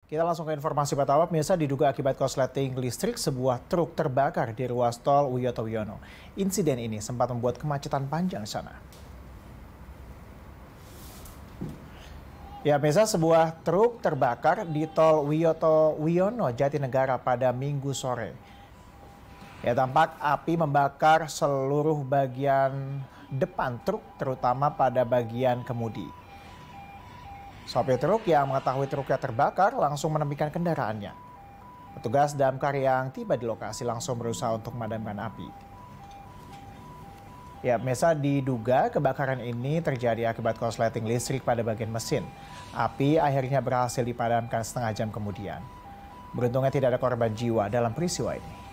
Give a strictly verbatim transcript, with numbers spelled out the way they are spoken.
Kita langsung ke informasi pertama, pemirsa. Diduga akibat korsleting listrik, sebuah truk terbakar di ruas tol Wiyoto Wiono. Insiden ini sempat membuat kemacetan panjang di sana. Ya, pemirsa, sebuah truk terbakar di tol Wiyoto Wiono, Jatinegara pada Minggu sore. Ya, tampak api membakar seluruh bagian depan truk, terutama pada bagian kemudi. Sopir truk yang mengetahui truknya terbakar langsung menepikan kendaraannya. Petugas damkar yang tiba di lokasi langsung berusaha untuk memadamkan api. Ya, pemirsa, diduga kebakaran ini terjadi akibat korsleting listrik pada bagian mesin. Api akhirnya berhasil dipadamkan setengah jam kemudian. Beruntungnya tidak ada korban jiwa dalam peristiwa ini.